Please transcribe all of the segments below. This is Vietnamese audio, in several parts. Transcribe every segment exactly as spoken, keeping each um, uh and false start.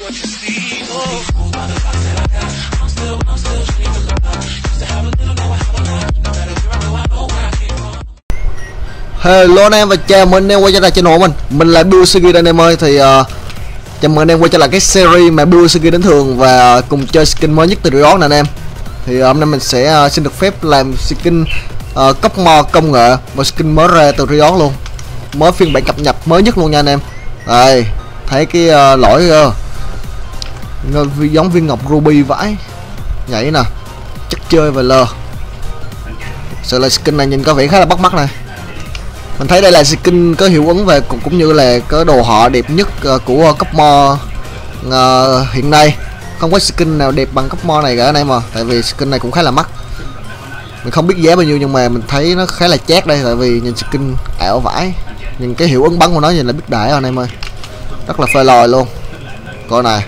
Hello anh em và chào mừng anh em quay trở lại channel của mình. Mình là Busugi đây anh em ơi. Thì uh, chào mừng anh em quay trở lại cái series mà Busugi đến thường và uh, cùng chơi skin mới nhất từ Riot nè anh em. Thì uh, hôm nay mình sẽ uh, xin được phép làm skin uh, cấp mod công nghệ và skin mới ra từ Riot luôn, mới phiên bản cập nhật mới nhất luôn nha anh em. Đây thấy cái uh, lỗi uh, giống viên ngọc ruby vãi nhảy nè, chắc chơi và lờ. Sự là skin này nhìn có vẻ khá là bắt mắt này. Mình thấy đây là skin có hiệu ứng về cũng, cũng như là cái đồ họa đẹp nhất uh, của uh, cấp mod uh, hiện nay. Không có skin nào đẹp bằng cấp mod này cả anh em, mà tại vì skin này cũng khá là mắc. Mình không biết giá bao nhiêu nhưng mà mình thấy nó khá là chát đây, tại vì nhìn skin ảo vãi. Nhìn cái hiệu ứng bắn của nó nhìn là biết đại anh em ơi, rất là phê lòi luôn. Coi này,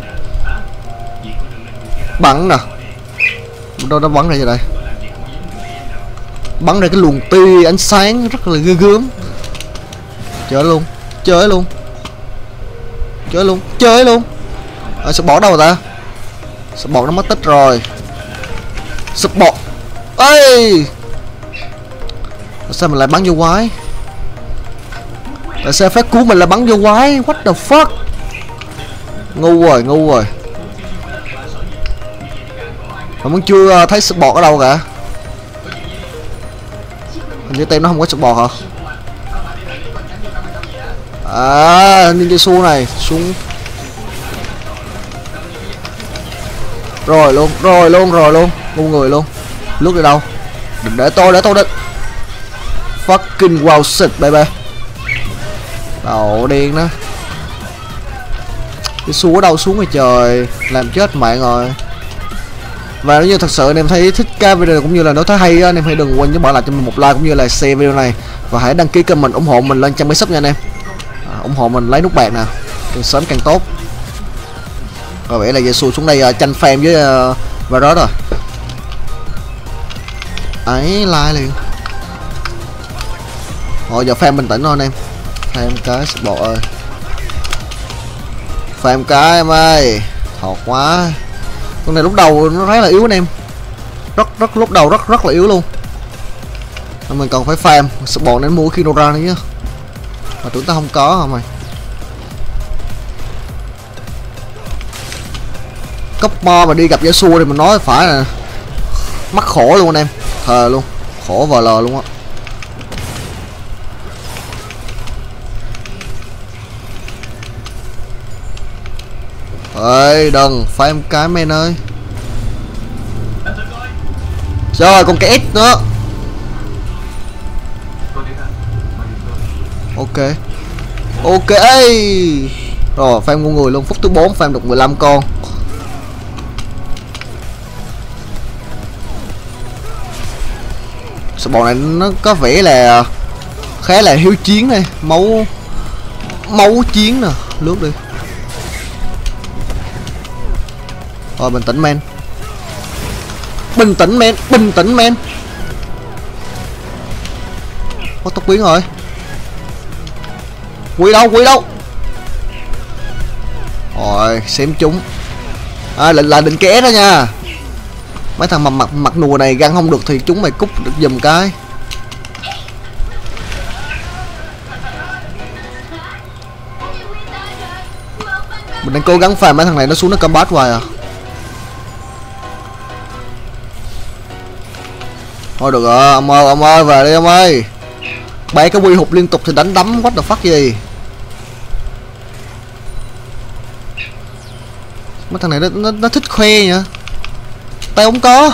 bắn nè, đâu nó bắn ra vậy đây, bắn ra cái luồng tia ánh sáng rất là ghê gớm. Chơi luôn, chơi luôn, chơi luôn, chơi luôn. À, support đâu rồi ta? Support nó mất tích rồi. Support ơi, sao mình lại bắn vô quái? Tại sao phát cứu mình là bắn vô quái? What the fuck? Ngu rồi, ngu rồi. Mà vẫn chưa thấy support ở đâu cả. Hình như tem nó không có support hả? À, ninja su này xuống rồi luôn, rồi luôn, rồi luôn, ngu người luôn. Lướt đi đâu? Đừng để tôi, để tôi định. Fucking wow shit baby. Đầu điên đó. Cái su ở đâu xuống rồi trời, làm chết mạng rồi. Và nếu như thật sự anh em thấy thích cái video này cũng như là nếu thấy hay á, anh em hãy đừng quên nhớ bỏ lại cho mình một like cũng như là share video này, và hãy đăng ký kênh mình ủng hộ mình lên trăm mấy sub nha anh em. À, ủng hộ mình lấy nút bạc nè, càng sớm càng tốt. Có vẻ là Jesu xuống đây uh, tranh fan với uh, Varus rồi. Ấy like liền. Rồi giờ fan bình tĩnh thôi anh em. Fan cái support ơi. Fan cái em ơi. Thọt quá. Con này lúc đầu nó rất là yếu anh em, rất rất lúc đầu rất rất là yếu luôn. Nên mình cần phải farm support đến mua Kinora nữa nhá, mà tưởng ta không có hả mày. Cấp mo mà đi gặp Jesu thì mình nói phải là mắc khổ luôn anh em, thề luôn, khổ vờ lờ luôn á. Ơi đừng farm cái men ơi. Rồi còn cái S nữa. Ok. Ok. Rồi farm con người luôn, phút thứ bốn farm được mười lăm con. Support này nó có vẻ là khá là hiếu chiến này, máu máu chiến nè, lướt đi. Rồi bình tĩnh men, bình tĩnh men, bình tĩnh men. Có tốc biến rồi. Quỷ đâu, quỷ đâu? Rồi xém chúng. À, là, là định ké đó nha. Mấy thằng mà mặt mặt nùa này găng không được thì chúng mày cút được giùm cái. Mình đang cố gắng farm mấy thằng này nó xuống nó combat hoài à. Thôi được rồi, ông ơi, ông ơi, về đi ông ơi. Bay cái quy hụt liên tục thì đánh đấm, what the fuck gì. Mấy thằng này nó, nó, nó thích khoe nhỉ. Tay không có.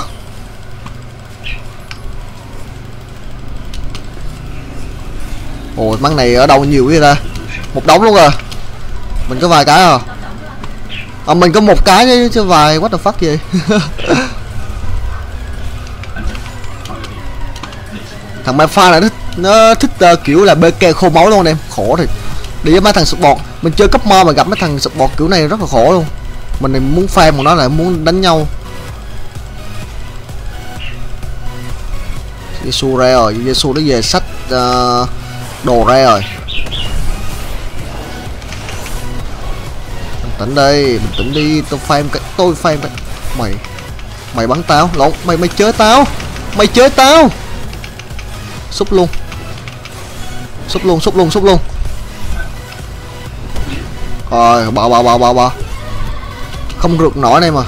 Ồ, măng này ở đâu nhiều vậy ta. Một đống luôn rồi. Mình có vài cái à. À mình có một cái chứ, chứ vài, what the fuck gì. Thằng Mapha này nó, nó thích uh, kiểu là bê ca khô máu luôn anh em, khổ thì đi với mấy thằng support. Mình chơi cấp mo mà gặp mấy thằng support kiểu này rất là khổ luôn. Mình này muốn farm mà nó lại muốn đánh nhau. Jesu ra rồi, Jesu nó về sách uh, đồ ra rồi. Bình tĩnh đi, bình tĩnh đi, tôi farm cái tôi farm cái mày mày bắn tao, lộn, mày mày chơi tao, mày chơi tao, xúc luôn, xúc luôn, xúc luôn, xúc luôn. Rồi bò bò bò bò bò, không rượt nổi này mà.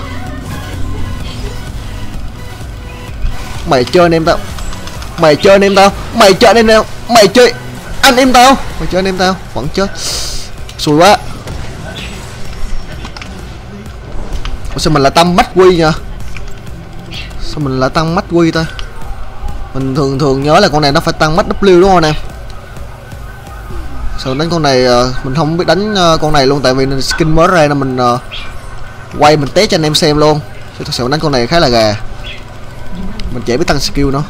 Mày chơi anh em tao, mày chơi anh em tao, mày chơi anh em tao, mày chơi anh em tao, mày chơi anh em tao, vẫn chết, xui quá. Ủa sao mình lại tăng mắt quy nha? Sao mình lại tăng mắt quy ta? Mình thường thường nhớ là con này nó phải tăng mắt W đúng không em? Sao đánh con này mình không biết đánh con này luôn, tại vì skin mới ra nên mình quay mình test cho anh em xem luôn. Chứ thật sự đánh con này khá là gà. Mình chỉ biết tăng skill nữa.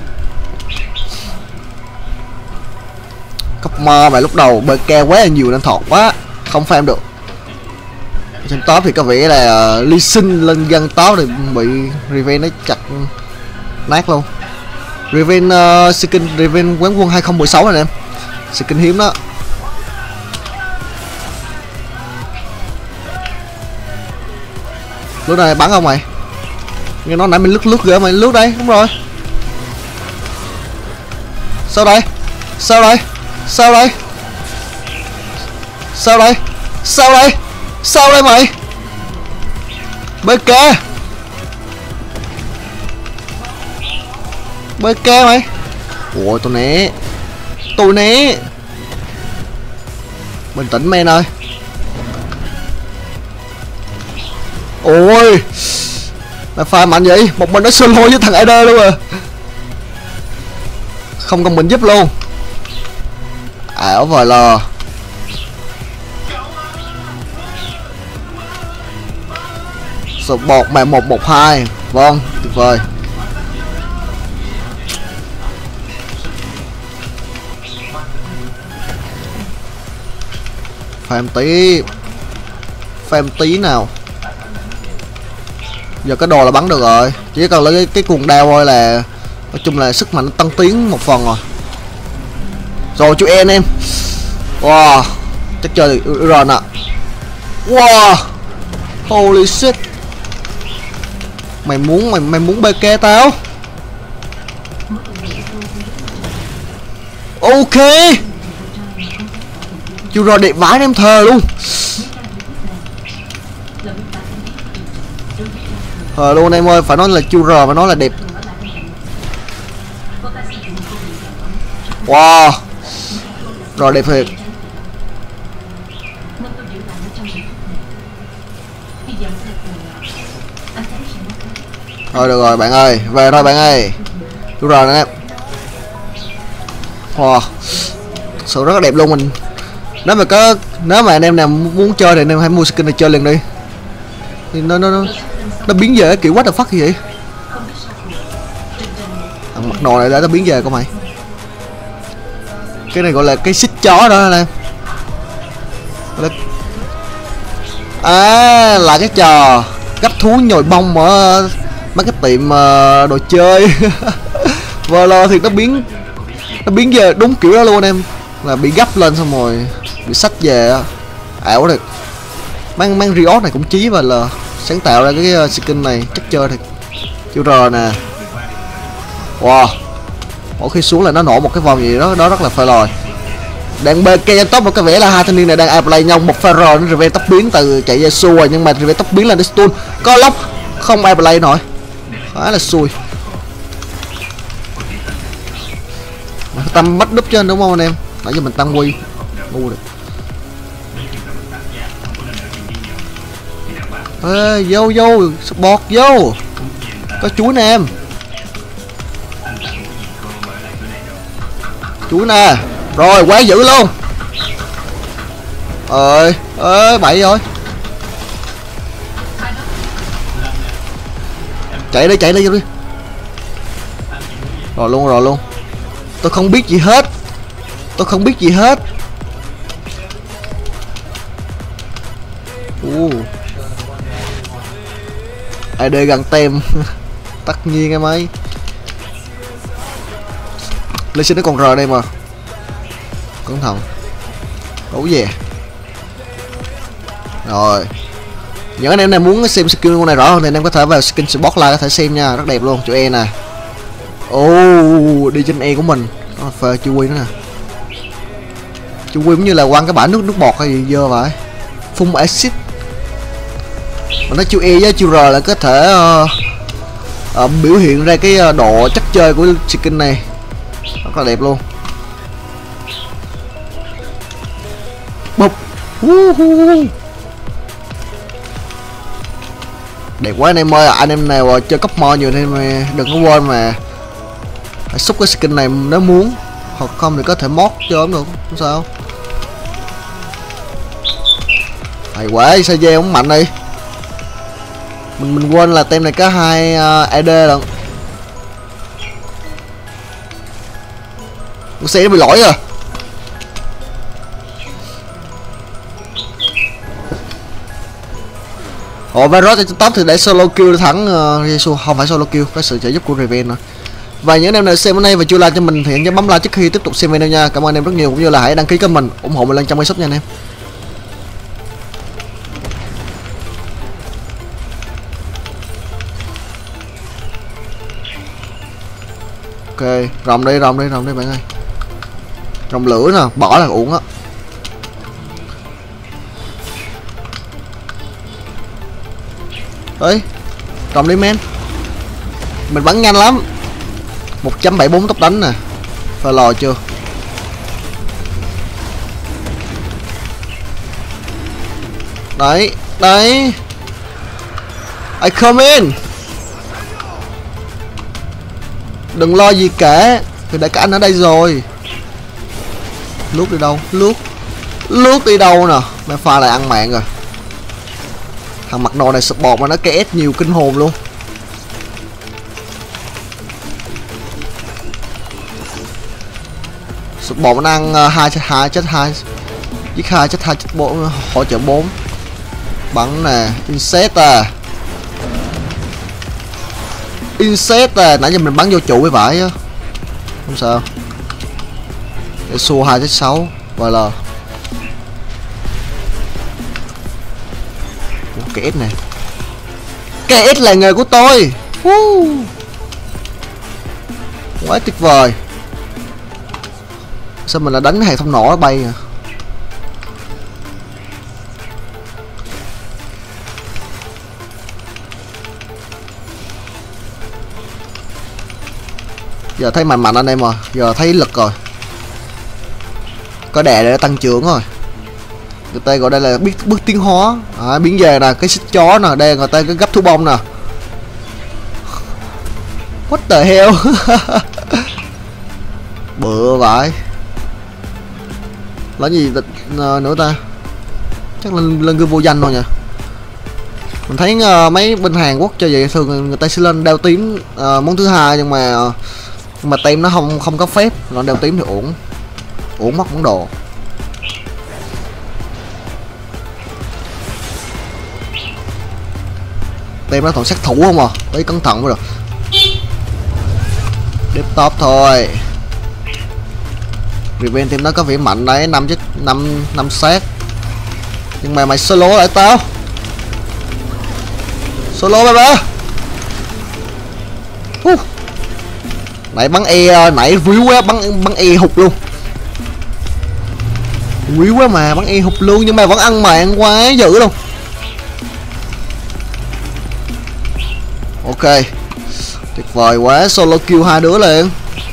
Cấp mo mà lúc đầu bê ca quá là nhiều nên thọt quá, không farm được. Trên top thì có vẻ là uh, Lee Sin lên dân top thì bị Riven nó chặt nát luôn. Riven uh, skin Riven quán quân hai không một sáu này em, skin hiếm đó. Lúc này bắn không mày? Nghe nói nãy mình lướt lướt ghê mày, lướt đây, đúng rồi. Sao đây? Sao đây? Sao đây? Sao đây? Sao đây? Sao đây mày? bê ca bê ca mày. Ủa tôi né, tôi né. Bình tĩnh men ơi. Ôi là pha mạnh vậy, một mình nó solo với thằng Eder luôn à. Không cần mình giúp luôn. Ảo vời lờ. Sột bột mà một một hai. Vâng, tuyệt vời. Phàm tí, phàm tí nào. Giờ cái đồ là bắn được rồi, chỉ cần lấy cái, cái cuồng đao thôi là nói chung là sức mạnh tăng tiến một phần rồi. Rồi chú em em. Wow, chắc chơi được rồi nè. Wow, holy shit. Mày muốn mày mày muốn bê ca tao? Ok. Chú rồi đẹp vãi em thờ luôn. Ờ luôn em ơi, phải nói là chu rờ mà nói là đẹp. Wow, rồi đẹp thiệt. Thôi được rồi bạn ơi, về thôi bạn ơi. Chu rờ nè em. Wow, thật sự rất là đẹp luôn. Mình nếu mà có nếu mà anh em nào muốn chơi thì anh em hãy mua skin này chơi liền đi. Thì nó nó nó nó biến về kiểu what the fuck gì vậy? Thằng mặt nồi này đã nó biến về con mày. Cái này gọi là cái xích chó đó anh em. À là cái trò gấp thú nhồi bông ở mấy cái tiệm uh, đồ chơi. Vờ lờ thì nó biến nó biến về đúng kiểu đó luôn anh em, là bị gấp lên xong rồi bị xách về á, ảo được. Mang mang Riot này cũng chí và là sáng tạo ra cái uh, skin này chắc chơi thì chiêu rờ nè. Wow, mỗi khi xuống là nó nổ một cái vòng gì đó đó rất là phê lòi. Đang bê cây top một cái vẻ là hai thanh niên này đang ai play nhau, một pha rờ nó Riven tóc biến từ chạy về xua rồi, nhưng mà Riven tóc biến là nó stun có lóc không ai play nổi, khá là xui. Tâm bắt đúp trên đúng không anh em? Nãy giờ mình tăng quy ngu được. Ê, vô vô bọt vô, có chuối nè em, chuối nè. Rồi quá dữ luôn. Ơi ơi bậy rồi, chạy đi chạy đi vô đi. Rồi luôn rồi luôn, tôi không biết gì hết, tôi không biết gì hết. uh. a đê gần tem. Tất nhiên em ơi, Lee Sin nó còn rờ đây mà, cẩn thận đấu về. Rồi Những anh em này muốn xem skin con này rõ hơn thì anh em có thể vào skin spotlight có thể xem nha, rất đẹp luôn. Chữ E nè. Ô oh, đi trên E của mình nó phê chưa quy nữa nè. Chưa quy cũng như là quăng cái bả nước nước bọt hay gì dơ vậy, phun acid. Mà nó chữ E với chữ R là có thể uh, uh, biểu hiện ra cái độ chất chơi của skin này, rất là đẹp luôn. Bụp. Đẹp quá anh em ơi. Anh em nào chơi cấp mo nhiều thì đừng có quên mà phải xúc cái skin này nếu muốn, hoặc không thì có thể mod chơi cũng được, không sao. Hay quá, sao dê cũng mạnh đi. Mình mình quên là tem này có hai uh, e đê lận. Con xe nó bị lỗi rồi. Ồ, Varus trên top thì để solo kill thắng uh, Jesus, không phải solo kill, có sự trợ giúp của Riven nữa. Và những em nào xem hôm nay và chưa like cho mình thì hãy nhớ bấm like trước khi tiếp tục xem video nha. Cảm ơn anh em rất nhiều, cũng như là hãy đăng ký kênh mình ủng hộ mình lên trăm cái sub nha anh em. Ok, rồng đi, rồng đi, rồng đi bạn ơi. Rồng lửa nè, bỏ là uổng á. Ơi, rồng đi men. Mình bắn nhanh lắm. một trăm bảy mươi bốn tốc đánh nè. Phải lò chưa? Đấy, đấy. I come in. Đừng lo gì cả, thì đã cả anh ở đây rồi. Lướt đi đâu? Lướt. Lướt đi đâu nè. Mấy pha lại ăn mạng rồi. Thằng mặt nồi này support mà nó ca ét nhiều kinh hồn luôn. Support nó ăn hai chết hai chết hai, giết hai chết hai chết bốn, hỗ trợ bốn. Bắn nè, insect à. Insect à, nãy giờ mình bắn vô trụ với vải á. Không sao. Để xua hai chết sáu và là ca ét này. ca ét là nghề của tôi. uh. Quá tuyệt vời. Sao mình là đánh hàng thông nổ bay à. Giờ thấy mạnh mạnh anh em rồi, giờ thấy lực rồi, có đè để tăng trưởng rồi. Người ta gọi đây là biết bước tiến hóa à, biến về nè, cái xích chó nè, đây người ta cái gấp thú bông nè. What the hell. Bựa vậy. Là gì nữa ta, chắc lên lên gương vô danh thôi nhỉ. Mình thấy uh, mấy bên Hàn Quốc cho vậy thường người ta sẽ lên đeo tím uh, món thứ hai, nhưng mà uh, nhưng mà tem nó không không có phép, còn đeo tím thì uổng uổng mất món đồ. Tem nó còn sát thủ không à, đấy cẩn thận mới được. Đếp top thôi. Riven team nó có vẻ mạnh đấy, năm chứ năm năm sát. Nhưng mà mày solo lại tao. Solo ba ba. Uh. Nãy bắn E, nãy quý quá, bắn bắn E hụt luôn. Quý quá mà bắn E hụt luôn, nhưng mà vẫn ăn mạng quá dữ luôn. Ok. Tuyệt vời quá, solo kill hai đứa liền.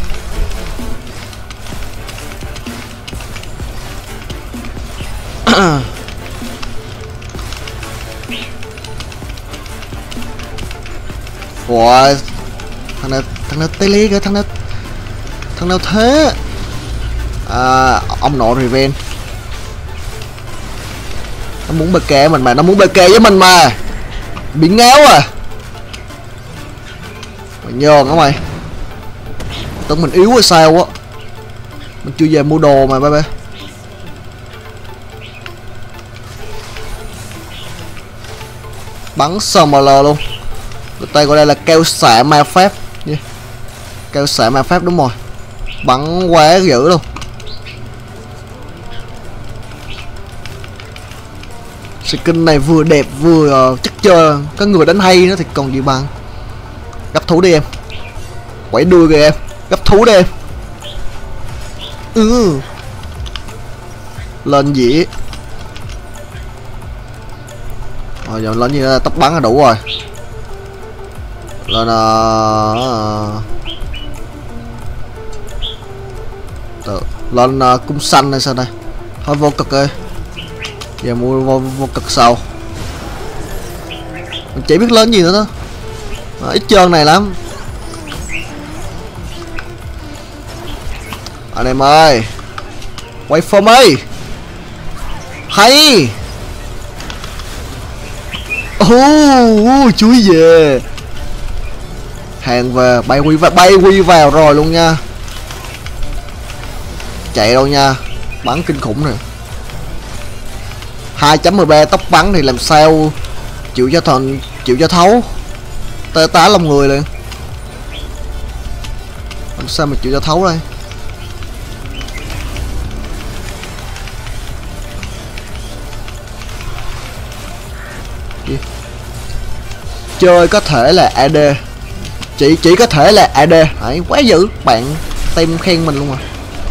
Wow, thằng nào thằng nào tele kìa, thằng nào thằng nào thế à, ông nội Riven nó muốn bê kê mình mà, nó muốn bê kê với mình mà, bị ngáo à. Mày nhờn hả mày, tưởng mình yếu hay sao á, mình chưa về mua đồ mà ba ba. Bắn Summoner luôn. Người ta gọi đây là keo xạ ma pháp. Yeah. Keo xạ ma pháp đúng rồi. Bắn quá dữ luôn. Skin này vừa đẹp vừa uh, chắc chơi, có người đánh hay nữa thì còn gì bằng. Gấp thú đi em, quẩy đuôi kìa em, gấp thú đi em. Ừ. Lên gì rồi, giờ lên như là tóc bắn là đủ rồi. Lên uh, Tự. lên uh, cung xanh hay sao đây, thôi vô cực ơi, giờ mua vô, vô cực sau. Mình chỉ biết lên gì nữa đó, à, ít trơn này lắm. Anh em ơi, quay for me hay. Ô uh, chuối về, hàng về, bay quy vào, bay quy vào rồi luôn nha, chạy đâu nha, bắn kinh khủng nè. hai chấm mười ba tốc bắn thì làm sao chịu cho thần, chịu cho thấu, tê tá lòng người liền, làm sao mà chịu cho thấu đây. Chơi có thể là a đê, chỉ chỉ có thể là a đê. Đấy, quá dữ, bạn tem khen mình luôn rồi.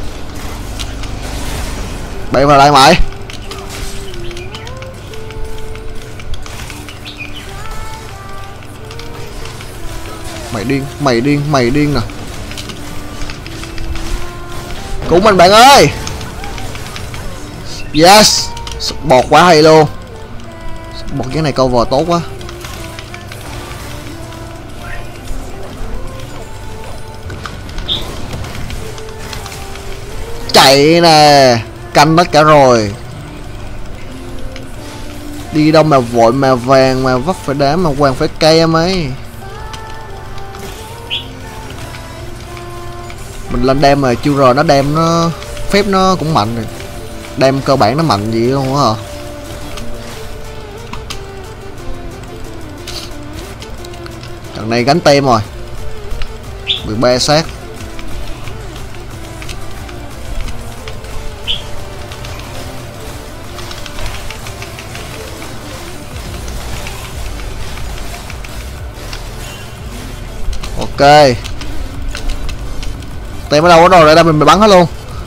Bay vào đây mày. Mày điên, mày điên, mày điên nè. Cứu mình bạn ơi. Yes, bọt quá hay luôn. Bọt cái này câu vò tốt quá. Chạy nè, canh mất cả rồi. Đi đâu mà vội mà vàng mà vấp phải đá mà hoàng phải cây em ấy. Mình lên đem mà chưa rồi nó đem nó phép nó cũng mạnh rồi. Đem cơ bản nó mạnh gì luôn á hả? Trận này gánh tem rồi. mười ba sát. Ok. Tem ở đâu có rồi, đây mình bắn hết luôn.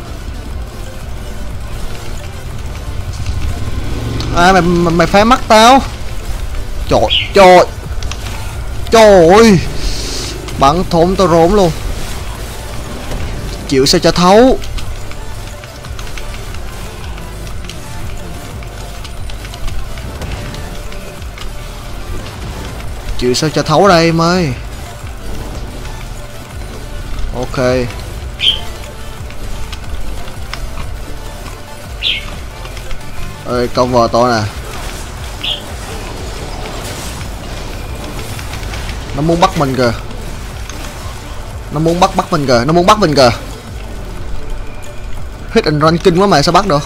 À mày mày, mày phá mắt tao. Trời trời. Trời ơi. Bắn thốn tao rốn luôn. Chịu sao cho thấu. Chịu sao cho thấu đây em ơi. Ok. Ơi cover tôi nè. Nó muốn bắt mình kìa. Nó muốn bắt bắt mình kìa, nó muốn bắt mình kìa. Hit and run kinh quá mà sao bắt được.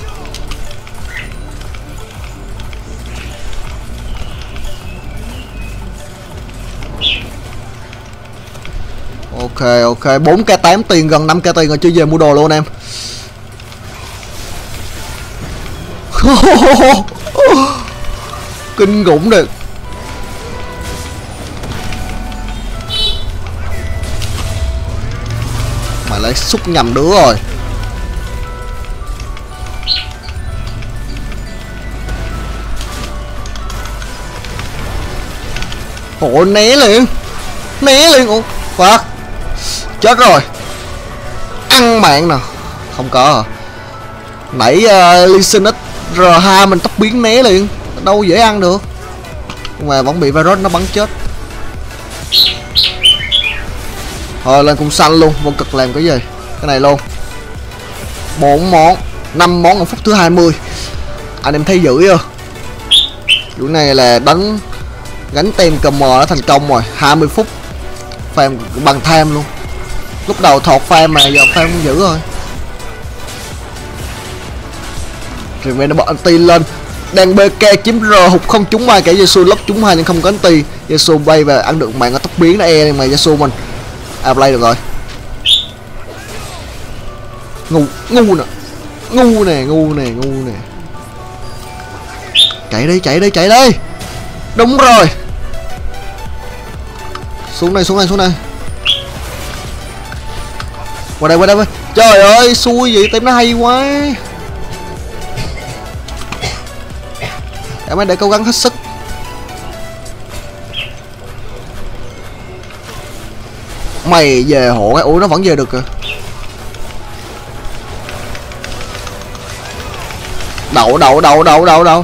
Ok ok, bốn k tám tiền, gần năm k tiền rồi, chưa về mua đồ luôn em. Kinh khủng được. Mà lại xúc nhầm đứa rồi. Ủa né liền. Né liền. Ủa fuck. Chết rồi. Ăn mạng nè. Không có à. Nãy uh, Lee Sin R hai mình tóc biến né liền. Đâu dễ ăn được. Nhưng mà vẫn bị virus nó bắn chết. Thôi lên cung xanh luôn. Vô cực làm cái gì. Cái này luôn. Bốn món, năm món ở phút thứ hai mươi. Anh em thấy dữ chưa. Vụ này là đánh gánh tem cờ mờ đã thành công rồi. Hai mươi phút farm bằng tham luôn. Lúc đầu thọt farm mà giờ farm cũng dữ rồi. Rồi mày nó bỏ anti lên. Đang bê ca chiếm R hụt không trúng ai cả. Yasuo lốc trúng hai nhưng không có anti. Yasuo bay và ăn được mạng ở tốc biến nó e mà Yasuo mình à play được rồi. Ngu ngu nè. Ngu nè, ngu nè, ngu nè. Chạy đi, chạy đi, chạy đi. Đúng rồi. Xuống đây, xuống đây, xuống đây. Qua đây, qua đây. Trời ơi, xui vậy, team nó hay quá. Em ấy để cố gắng hết sức. Mày về hộ cái, ủa nó vẫn về được kìa. Đậu, đậu, đậu, đậu, đậu, đậu.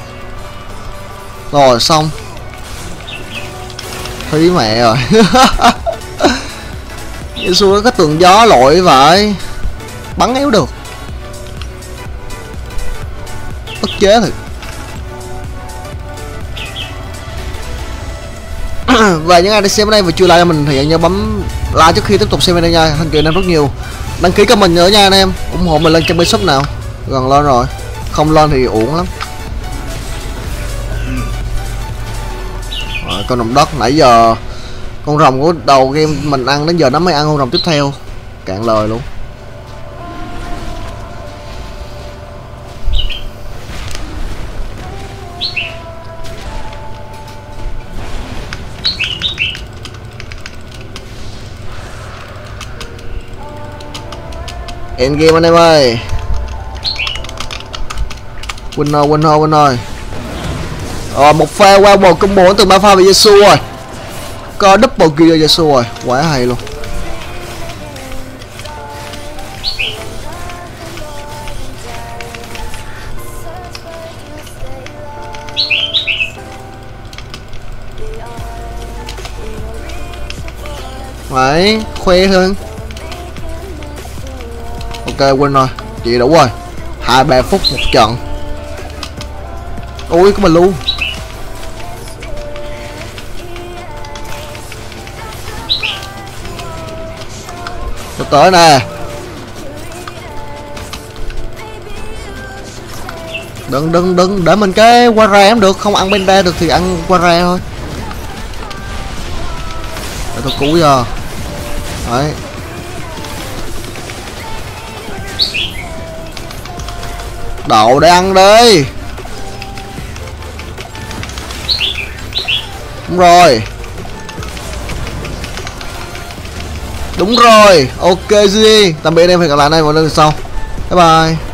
Rồi, xong. Thí mẹ rồi. Xui cái tường gió lội vậy. Bắn éo được. Ức chế thật. Và những ai đang xem ở đây và chưa like cho mình thì hãy nhớ bấm like trước khi tiếp tục xem video nha. Thank you anh em rất nhiều. Đăng ký kênh mình nữa nha anh em. ủng hộ mình lên trang shop nào. Gần lên rồi. Không lên thì uổng lắm. Rồi, con đồng đất nãy giờ con rồng của đầu game mình ăn đến giờ nó mới ăn con rồng tiếp theo. Cạn lời luôn. End game anh em ơi. Win thôi, win thôi, win thôi. Ờ, một pha qua bầu combo từ ba pha về Yasuo rồi. Có double kill Yasuo rồi, quá hay luôn. Đấy, khoe hơn. Ok, win rồi, chị đủ rồi. Hai ba phút một trận. Ôi, có mình luôn. Tôi tới nè. Đừng đừng đừng để mình cái qua ra em được, không ăn bên ra được thì ăn qua ra thôi. Để tôi cứu giờ. Đấy. Đậu để ăn đi. Đúng rồi. Đúng rồi. Ok G. Tạm biệt em, hẹn gặp lại anh em vào lần sau. Bye bye.